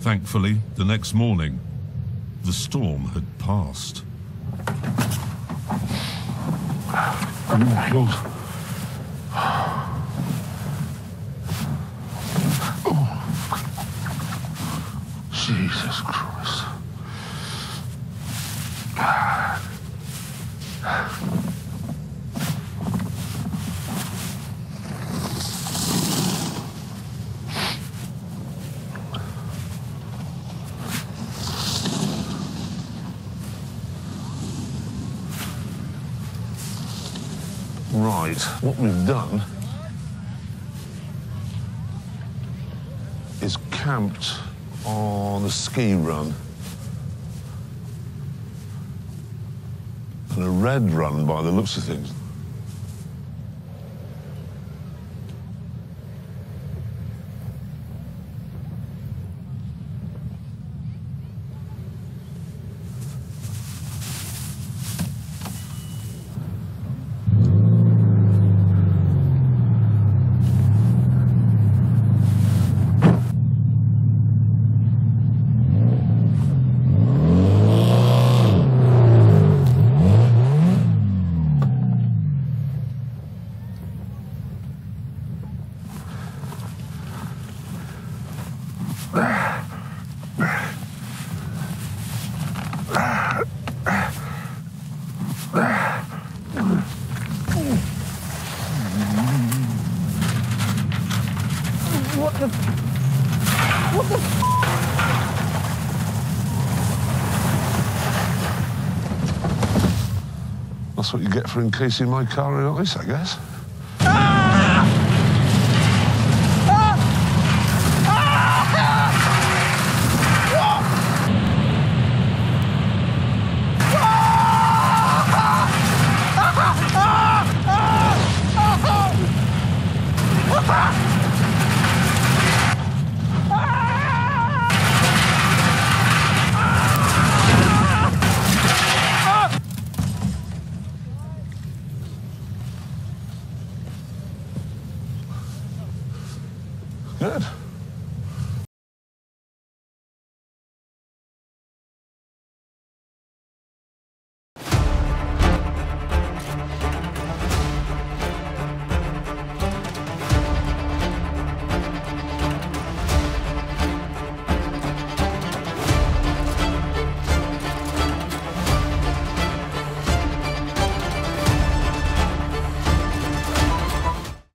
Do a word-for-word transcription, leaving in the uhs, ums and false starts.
Thankfully, the next morning, the storm had passed. Oh, God. Oh. Jesus Christ. Right, what we've done is camped on a ski run and a red run by the looks of things. What the... What the... That's what you get for encasing my car in ice, I guess. Good.